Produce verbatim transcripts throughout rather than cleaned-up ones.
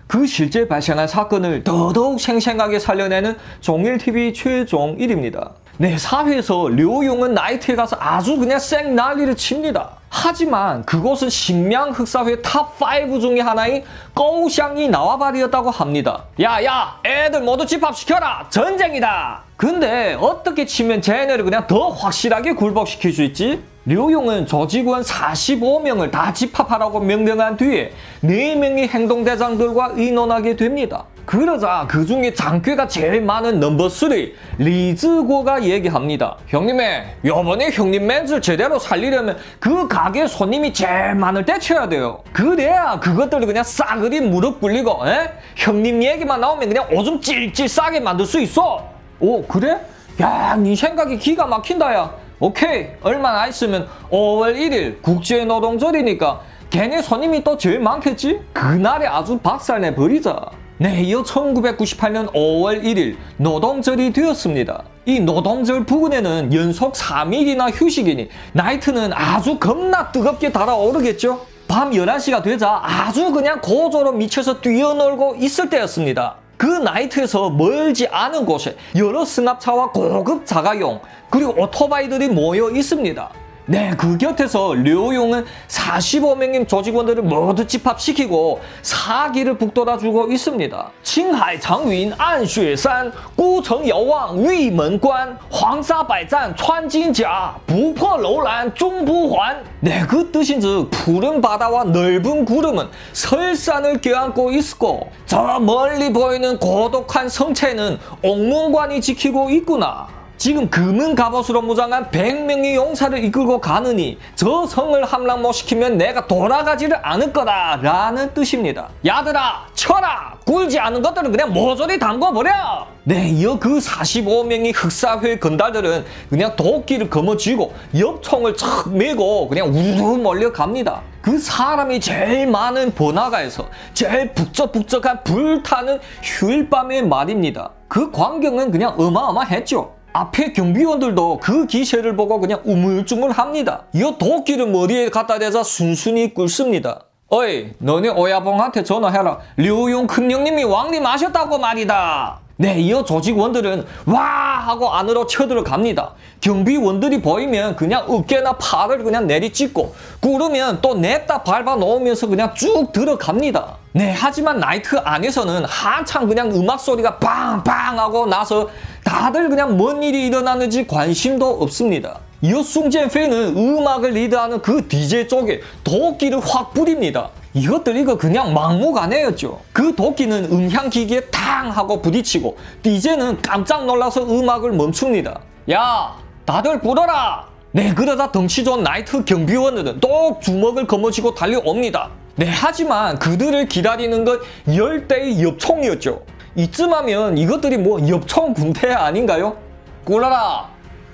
그 실제 발생한 사건을 더더욱 생생하게 살려내는 종일티비 최종 일 위입니다. 네, 사회에서 류용은 나이트에 가서 아주 그냥 쌩 난리를 칩니다. 하지만 그곳은 식량 흑사회 탑 파이브 중에 하나인 꺼우샹이 나와버렸다고 합니다. 야야, 애들 모두 집합시켜라! 전쟁이다! 근데 어떻게 치면 쟤네를 그냥 더 확실하게 굴복시킬 수 있지? 류용은 조직원 사십오 명을 다 집합하라고 명령한 뒤에 네 명의 행동대장들과 의논하게 됩니다. 그러자 그 중에 장괴가 제일 많은 넘버 쓰리 리즈고가 얘기합니다. 형님의 요번에 형님 맨을 제대로 살리려면 그 가게 손님이 제일 많을 때 쳐야 돼요. 그래야 그것들을 그냥 싸그리 무릎 꿇리고 에? 형님 얘기만 나오면 그냥 오줌 찔찔 싸게 만들 수 있어. 오, 그래? 야, 네 생각이 기가 막힌다. 야, 오케이, 얼마 안 있으면 오월 일일 국제노동절이니까 걔네 손님이 또 제일 많겠지? 그날에 아주 박살내 버리자. 네, 이어 천구백구십팔 년 오월 일일 노동절이 되었습니다. 이 노동절 부근에는 연속 삼 일이나 휴식이니 나이트는 아주 겁나 뜨겁게 달아오르겠죠? 밤 열한 시가 되자 아주 그냥 고조로 미쳐서 뛰어놀고 있을 때였습니다. 그 나이트에서 멀지 않은 곳에 여러 승합차와 고급 자가용 그리고 오토바이들이 모여 있습니다. 네, 그 곁에서 류용은 사십오 명의 조직원들을 모두 집합시키고 사기를 북돋아주고 있습니다. 칭하이 장윈 안쉐산 구청 여왕 위먼관 황사百战 穿金甲 부포楼兰 중부환. 네, 그 뜻인즉 푸른 바다와 넓은 구름은 설산을 껴안고 있고 저 멀리 보이는 고독한 성체는 옥문관이 지키고 있구나. 지금 금은 갑옷으로 무장한 백 명의 용사를 이끌고 가느니 저 성을 함락 못 시키면 내가 돌아가지를 않을 거다 라는 뜻입니다. 야들아, 쳐라! 굴지 않은 것들은 그냥 모조리 담궈버려! 네, 이어 그 사십오 명의 흑사회 건달들은 그냥 도끼를 거머쥐고 엽총을 척 메고 그냥 우르르 몰려갑니다. 그 사람이 제일 많은 번화가에서 제일 북적북적한 불타는 휴일밤의 말입니다. 그 광경은 그냥 어마어마했죠. 앞에 경비원들도 그 기세를 보고 그냥 우물쭈물합니다. 이 도끼를 머리에 갖다 대자 순순히 꿇습니다. 어이, 너네 오야봉한테 전화해라. 류용 큰형님이 왕림하셨다고 말이다. 네, 이어 조직원들은 와 하고 안으로 쳐들어갑니다. 경비원들이 보이면 그냥 어깨나 팔을 그냥 내리찍고 꿇으면 또 냈다 밟아 놓으면서 그냥 쭉 들어갑니다. 네, 하지만 나이트 안에서는 한창 그냥 음악 소리가 빵빵 하고 나서 다들 그냥 뭔 일이 일어나는지 관심도 없습니다. 이어 숭젠페이는 음악을 리드하는 그 디제이 쪽에 도끼를 확 뿌립니다. 이것들 이거 그냥 막무가내였죠. 그 도끼는 음향기기에 탕 하고 부딪히고 디제이는 깜짝 놀라서 음악을 멈춥니다. 야, 다들 불어라! 네, 그러다 덩치 좋은 나이트 경비원들은 또 주먹을 거머쥐고 달려옵니다. 네, 하지만 그들을 기다리는 건 열 대의 엽총이었죠. 이쯤 하면 이것들이 뭐 엽총 군대 아닌가요? 꿀어라!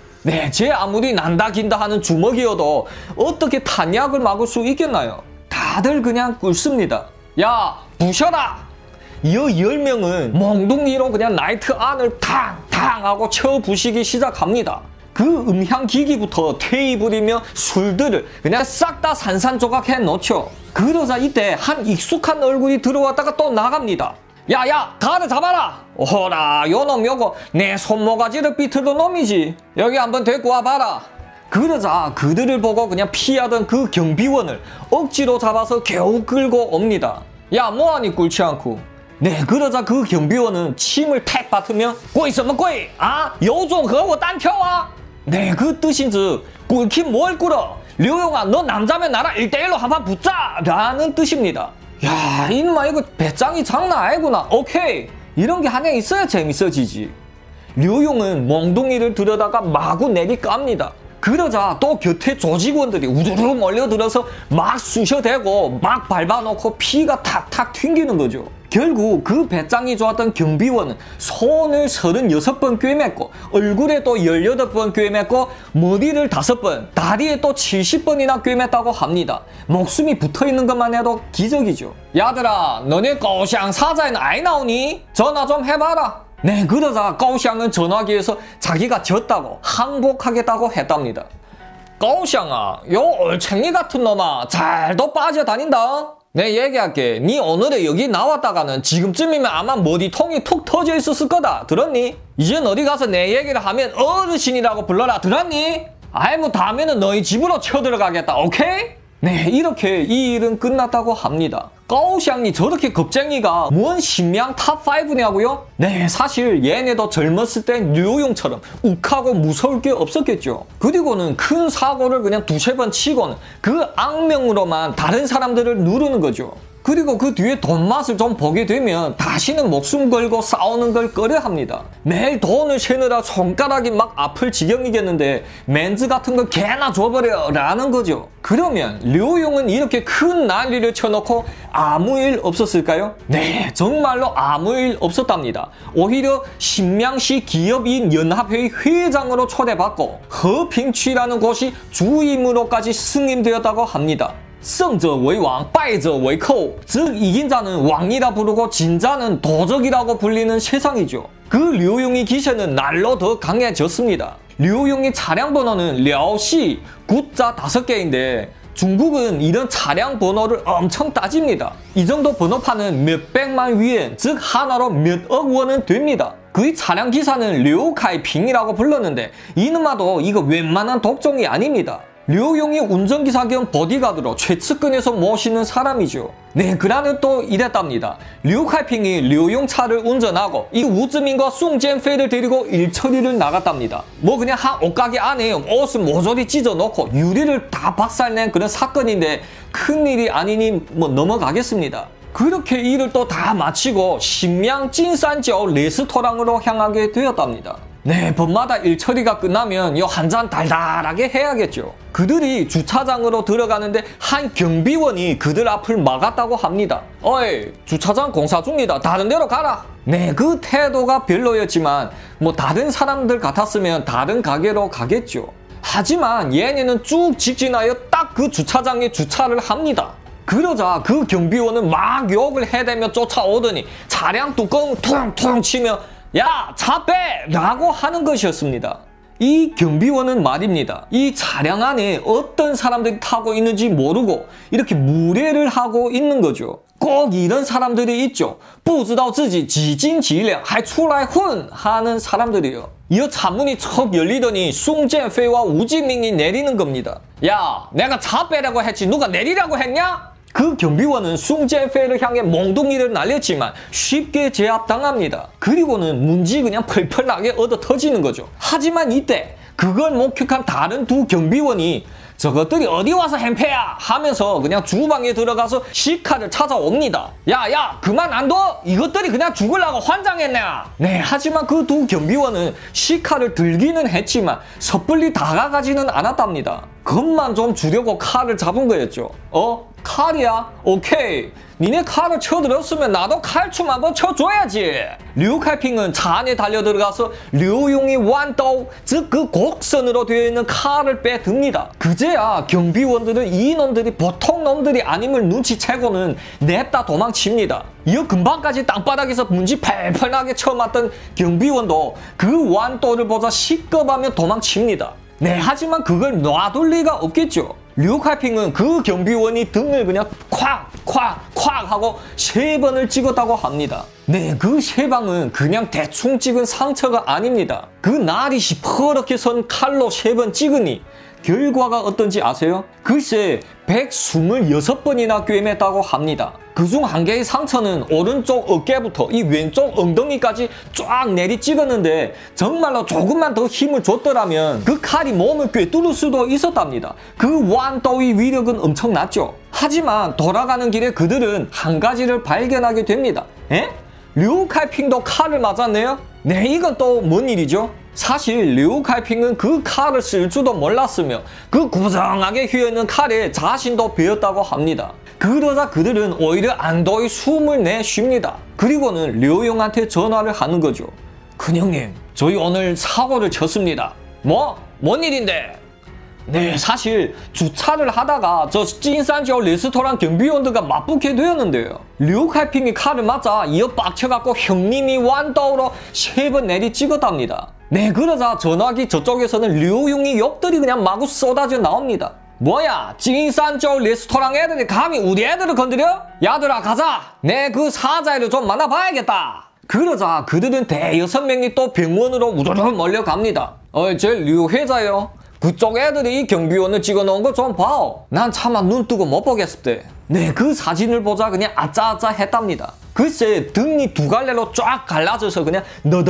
네, 제 아무리 난다 긴다 하는 주먹이어도 어떻게 탄약을 막을 수 있겠나요? 다들 그냥 꿇습니다. 야, 부셔라! 이어 열 명은 몽둥이로 그냥 나이트 안을 탕탕 하고 쳐 부시기 시작합니다. 그 음향기기부터 테이블이며 술들을 그냥 싹 다 산산조각 해놓죠. 그러자 이때 한 익숙한 얼굴이 들어왔다가 또 나갑니다. 야야, 가드 잡아라! 오라, 요놈 요거 내 손모가지를 삐뚤던 놈이지. 여기 한번 데리고 와봐라. 그러자 그들을 보고 그냥 피하던 그 경비원을 억지로 잡아서 겨우 끌고 옵니다. 야, 뭐하니 꿇지 않고. 네, 그러자 그 경비원은 침을 탁 뱉으며 꼬이什么꼬이? 아, 요종和我单挑啊? 네, 그 뜻인즉 꿇긴 뭘 꿇어? 류용아, 너 남자면 나랑 일 대 일로 한판 붙자! 라는 뜻입니다. 야, 이놈아 이거 배짱이 장난 아니구나. 오케이, 이런 게 하나 있어야 재밌어지지. 류용은 몽둥이를 들여다가 마구 내리깝니다. 그러자 또 곁에 조직원들이 우르르 몰려들어서 막 쑤셔대고 막 밟아놓고 피가 탁탁 튕기는 거죠. 결국 그 배짱이 좋았던 경비원은 손을 서른여섯 번 꿰맸고 얼굴에 또 열여덟 번 꿰맸고 머리를 다섯 번, 다리에 또 칠십 번이나 꿰맸다고 합니다. 목숨이 붙어있는 것만 해도 기적이죠. 야들아, 너네 꼬샹 사자에는 아이 나오니? 전화 좀 해봐라. 네, 그러자 꼬샹은 전화기에서 자기가 졌다고 항복하겠다고 했답니다. 꼬샹아, 요 얼챙이 같은 놈아 잘도 빠져다닌다. 내 얘기할게. 니 오늘에 여기 나왔다가는 지금쯤이면 아마 머리통이 툭 터져 있었을 거다. 들었니? 이젠 어디 가서 내 얘기를 하면 어르신이라고 불러라. 들었니? 아이 뭐 다음에는 너희 집으로 쳐들어가겠다. 오케이? 네, 이렇게 이 일은 끝났다고 합니다. 까오샹이 저렇게 겁쟁이가 뭔 신명 탑 파이브냐고요? 네, 사실 얘네도 젊었을 땐 류용처럼 욱하고 무서울 게 없었겠죠. 그리고는 큰 사고를 그냥 두세 번 치고는 그 악명으로만 다른 사람들을 누르는 거죠. 그리고 그 뒤에 돈 맛을 좀 보게 되면 다시는 목숨 걸고 싸우는 걸 꺼려합니다. 매일 돈을 세느라 손가락이 막 아플 지경이겠는데 맨즈 같은 거 개나 줘버려 라는 거죠. 그러면 류용은 이렇게 큰 난리를 쳐놓고 아무 일 없었을까요? 네, 정말로 아무 일 없었답니다. 오히려 신명시 기업인 연합회의 회장으로 초대받고 허핑취라는 곳이 주임으로까지 승인되었다고 합니다. 승者为王, 败者为寇. 즉 이긴 자는 왕이라 부르고 진 자는 도적이라고 불리는 세상이죠. 그 류용의 기세는 날로 더 강해졌습니다. 류용의 차량 번호는 랴오시, 구자 다섯 개인데 중국은 이런 차량 번호를 엄청 따집니다. 이 정도 번호판은 몇백만 위엔, 즉 하나로 몇억 원은 됩니다. 그의 차량 기사는 류카이핑이라고 불렀는데 이놈아도 이거 웬만한 독종이 아닙니다. 류용이 운전기사 겸 보디가드로 최측근에서 모시는 사람이죠. 네, 그라는 또 이랬답니다. 류카이핑이 류용 차를 운전하고 이 우즈민과 숭젠페이를 데리고 일처리를 나갔답니다. 뭐 그냥 한 옷가게 안에 옷을 모조리 찢어놓고 유리를 다 박살낸 그런 사건인데 큰일이 아니니 뭐 넘어가겠습니다. 그렇게 일을 또 다 마치고 신명 찐산지오 레스토랑으로 향하게 되었답니다. 네, 밤마다 일처리가 끝나면 요 한 잔 달달하게 해야겠죠. 그들이 주차장으로 들어가는데 한 경비원이 그들 앞을 막았다고 합니다. 어이, 주차장 공사 중이다. 다른 데로 가라. 네, 그 태도가 별로였지만 뭐 다른 사람들 같았으면 다른 가게로 가겠죠. 하지만 얘네는 쭉 직진하여 딱 그 주차장에 주차를 합니다. 그러자 그 경비원은 막 욕을 해대며 쫓아오더니 차량 뚜껑 퉁퉁 치며 야, 차 빼! 라고 하는 것이었습니다. 이 경비원은 말입니다. 이 차량 안에 어떤 사람들이 타고 있는지 모르고 이렇게 무례를 하고 있는 거죠. 꼭 이런 사람들이 있죠. 不知道自己几斤几两还出来混 하는 사람들이요. 이 차문이 척 열리더니 숭젠페이와 우지밍이 내리는 겁니다. 야, 내가 차 빼라고 했지 누가 내리라고 했냐? 그 경비원은 숭젠페이를 향해 몽둥이를 날렸지만 쉽게 제압당합니다. 그리고는 문지 그냥 펄펄 나게 얻어 터지는 거죠. 하지만 이때 그걸 목격한 다른 두 경비원이 저것들이 어디 와서 행패야 하면서 그냥 주방에 들어가서 시카를 찾아옵니다. 야야 그만 안 둬! 이것들이 그냥 죽으려고 환장했네. 네, 하지만 그 두 경비원은 시카를 들기는 했지만 섣불리 다가가지는 않았답니다. 겁만 좀 주려고 칼을 잡은 거였죠. 어? 칼이야? 오케이. 니네 칼을 쳐들었으면 나도 칼춤 한번 쳐줘야지. 류카이핑은 차 안에 달려들어가서 류용이 완도, 즉 그 곡선으로 되어 있는 칼을 빼듭니다. 그제야 경비원들은 이 놈들이 보통 놈들이 아님을 눈치채고는 냅다 도망칩니다. 이어 금방까지 땅바닥에서 문지 펄펄 나게 쳐맞던 경비원도 그 완도를 보자 시급하며 도망칩니다. 네, 하지만 그걸 놔둘 리가 없겠죠. 류카이핑은 그 경비원이 등을 그냥 콱, 콱, 콱 하고 세 번을 찍었다고 합니다. 네, 그 세 방은 그냥 대충 찍은 상처가 아닙니다. 그 날이 시퍼렇게 선 칼로 세 번 찍으니 결과가 어떤지 아세요? 글쎄 백이십육 번이나 꿰맸다고 합니다. 그중 한 개의 상처는 오른쪽 어깨부터 이 왼쪽 엉덩이까지 쫙 내리 찍었는데 정말로 조금만 더 힘을 줬더라면 그 칼이 몸을 꿰뚫을 수도 있었답니다. 그 완도의 위력은 엄청났죠. 하지만 돌아가는 길에 그들은 한 가지를 발견하게 됩니다. 에? 류카이핑도 칼을 맞았네요? 네, 이건 또 뭔 일이죠? 사실 류카이핑은 그 칼을 쓸 줄도 몰랐으며 그 구정하게 휘어있는 칼에 자신도 베었다고 합니다. 그러자 그들은 오히려 안도의 숨을 내쉽니다. 그리고는 류용한테 전화를 하는 거죠. 큰형님, 저희 오늘 사고를 쳤습니다. 뭐? 뭔 일인데? 네, 사실 주차를 하다가 저 찐산지오 레스토랑 경비원들과 맞붙게 되었는데요. 류카이핑이 칼을 맞아 이어 빡쳐갖고 형님이 완도로 세 번 내리 찍었답니다. 네, 그러자 전화기 저쪽에서는 류용이 욕들이 그냥 마구 쏟아져 나옵니다. 뭐야, 진산조 레스토랑 애들이 감히 우리 애들을 건드려? 야들아 가자. 내 그 사자애를 좀 만나봐야겠다. 그러자 그들은 대여섯 명이 또 병원으로 우르르 몰려갑니다. 어이, 저 류 회자요. 그쪽 애들이 이 경비원을 찍어놓은 거 좀 봐오. 난 차마 눈 뜨고 못 보겠습대. 네, 그 사진을 보자 그냥 아짜아짜 했답니다. 글쎄 등이 두 갈래로 쫙 갈라져서 그냥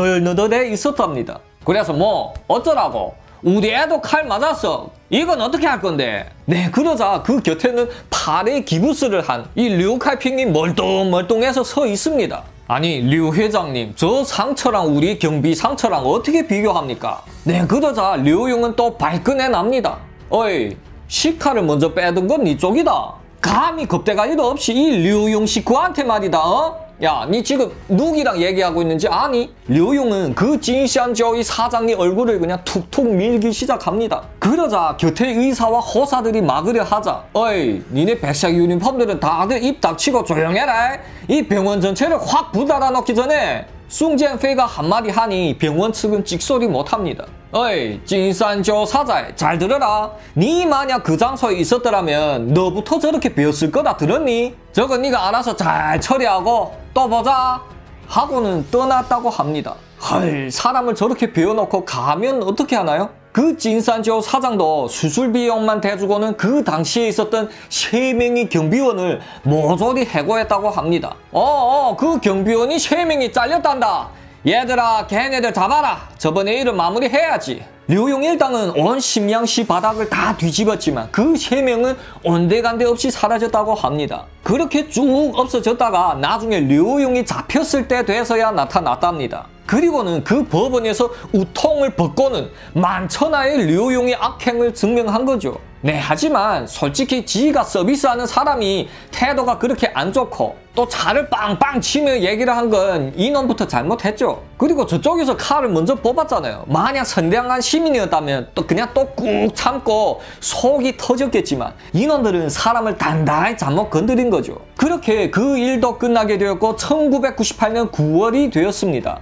너덜너덜해 있었답니다. 그래서 뭐 어쩌라고? 우리 애도 칼 맞았어. 이건 어떻게 할 건데? 네, 그러자 그 곁에는 팔에 기부스를 한 이 류칼핑이 멀뚱멀뚱해서 서 있습니다. 아니, 류 회장님, 저 상처랑 우리 경비 상처랑 어떻게 비교합니까? 네, 그러자 류용은 또 발끈해 납니다. 어이, 시카를 먼저 빼둔 건 이쪽이다. 감히 겁대가리도 없이 이 류용 식구한테 말이다, 어? 야, 니 지금 누구랑 얘기하고 있는지 아니? 류용은 그 진시안저의 사장님 얼굴을 그냥 툭툭 밀기 시작합니다. 그러자 곁에 의사와 호사들이 막으려 하자. 어이, 니네 백색 유니폼들은 다들 입 닥치고 조용해라. 이 병원 전체를 확 불달아 넣기 전에 숭젠페이가 한마디 하니 병원 측은 찍소리 못합니다. 어이, 진산조 사자애, 잘 들어라. 니 만약 그 장소에 있었더라면 너부터 저렇게 배웠을 거다 들었니? 저건 니가 알아서 잘 처리하고 또 보자 하고는 떠났다고 합니다. 헐, 사람을 저렇게 배워놓고 가면 어떻게 하나요? 그 진산조 사장도 수술 비용만 대주고는 그 당시에 있었던 세 명의 경비원을 모조리 해고했다고 합니다. 어어, 그 경비원이 세 명이 잘렸단다. 얘들아, 걔네들 잡아라. 저번에 일을 마무리해야지. 류용 일당은 온 심양시 바닥을 다 뒤집었지만 그 세 명은 온데간데 없이 사라졌다고 합니다. 그렇게 쭉 없어졌다가 나중에 류용이 잡혔을 때 돼서야 나타났답니다. 그리고는 그 법원에서 우통을 벗고는 만천하의 류용의 악행을 증명한 거죠. 네, 하지만 솔직히 지가 서비스하는 사람이 태도가 그렇게 안 좋고 또 차를 빵빵 치며 얘기를 한 건 이놈부터 잘못했죠. 그리고 저쪽에서 칼을 먼저 뽑았잖아요. 만약 선량한 시민이었다면 또 그냥 또 꾹 참고 속이 터졌겠지만 이놈들은 사람을 단단히 잘못 건드린 거죠. 그렇게 그 일도 끝나게 되었고 천구백구십팔 년 구월이 되었습니다.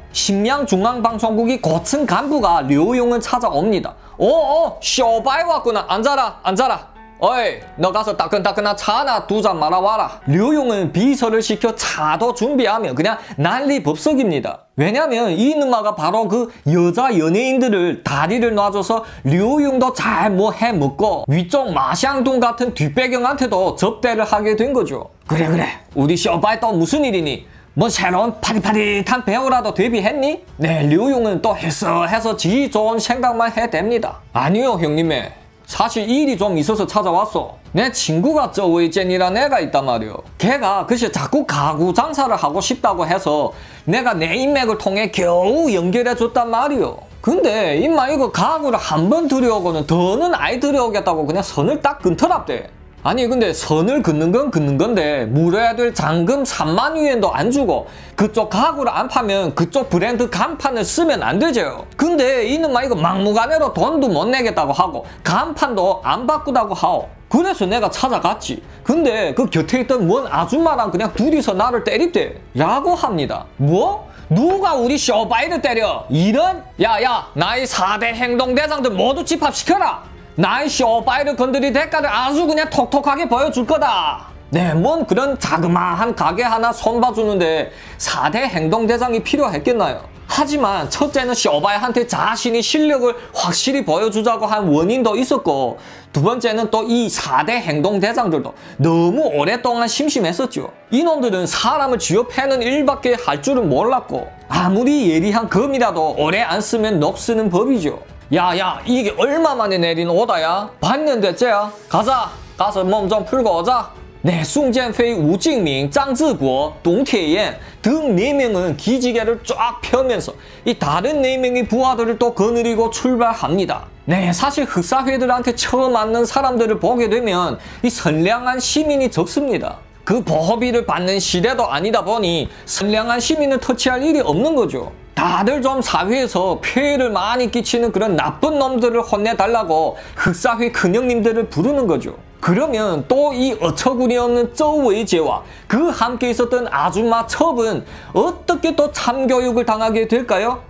심양중앙방송국이 고층 간부가 류용을 찾아옵니다. 어어, 쇼바이 왔구나. 앉아라, 앉아라. 어이, 너 가서 따끈따끈한 차 하나 두 잔 말아와라. 류용은 비서를 시켜 차도 준비하며 그냥 난리 법석입니다. 왜냐면 이 누나가 바로 그 여자 연예인들을 다리를 놔줘서 류용도 잘 뭐 해먹고 위쪽 마샹둥 같은 뒷배경한테도 접대를 하게 된 거죠. 그래 그래, 우리 쇼바이 또 무슨 일이니? 뭐 새로운 파릿파릿한 배우라도 데뷔했니? 네, 류용은 또 했어 해서 지 좋은 생각만 해댑니다. 아니요 형님의, 사실 일이 좀 있어서 찾아왔어. 내 친구가 저웨이젠이라는 애가 있단 말이오. 걔가 글쎄 자꾸 가구 장사를 하고 싶다고 해서 내가 내 인맥을 통해 겨우 연결해줬단 말이오. 근데 임마 이거 가구를 한 번 들여오고는 더는 아예 들여오겠다고 그냥 선을 딱 끊더랍대. 아니 근데 선을 긋는 건 긋는 건데 물어야 될 잔금 삼만 위엔도 안 주고 그쪽 가구를 안 파면 그쪽 브랜드 간판을 쓰면 안 되죠. 근데 이놈아 이거 막무가내로 돈도 못 내겠다고 하고 간판도 안 바꾸다고 하오. 그래서 내가 찾아갔지. 근데 그 곁에 있던 뭔 아줌마랑 그냥 둘이서 나를 때립대 라고 합니다. 뭐? 누가 우리 쇼바이를 때려? 이런? 야야, 나의 사 대 행동대장들 모두 집합시켜라. 나의 쇼바이를 건드릴 대가를 아주 그냥 톡톡하게 보여줄 거다. 네, 뭔 그런 자그마한 가게 하나 손봐주는데 사 대 행동대장이 필요했겠나요? 하지만 첫째는 쇼바이한테 자신이 실력을 확실히 보여주자고 한 원인도 있었고 두 번째는 또 이 사 대 행동대장들도 너무 오랫동안 심심했었죠. 이놈들은 사람을 쥐어패는 일밖에 할 줄은 몰랐고 아무리 예리한 검이라도 오래 안 쓰면 녹쓰는 법이죠. 야야, 이게 얼마 만에 내린 오다야? 봤는데 쟤야. 가자. 가서 몸 좀 풀고 오자. 네, 숭젠페이, 우징민, 장즈고, 동태옌 등 네 명은 기지개를 쫙 펴면서 이 다른 네 명의 부하들을 또 거느리고 출발합니다. 네, 사실 흑사회들한테 처음 맞는 사람들을 보게 되면 이 선량한 시민이 적습니다. 그 보호비를 받는 시대도 아니다 보니 선량한 시민을 터치할 일이 없는 거죠. 다들 좀 사회에서 폐해를 많이 끼치는 그런 나쁜 놈들을 혼내달라고 흑사회 큰형님들을 부르는 거죠. 그러면 또 이 어처구니 없는 저웨이제와 그 함께 있었던 아줌마 첩은 어떻게 또 참교육을 당하게 될까요?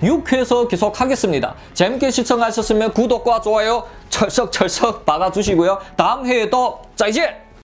육 회에서 계속 하겠습니다. 재밌게 시청하셨으면 구독과 좋아요 철썩철썩 박아주시고요. 다음 회에도 再见!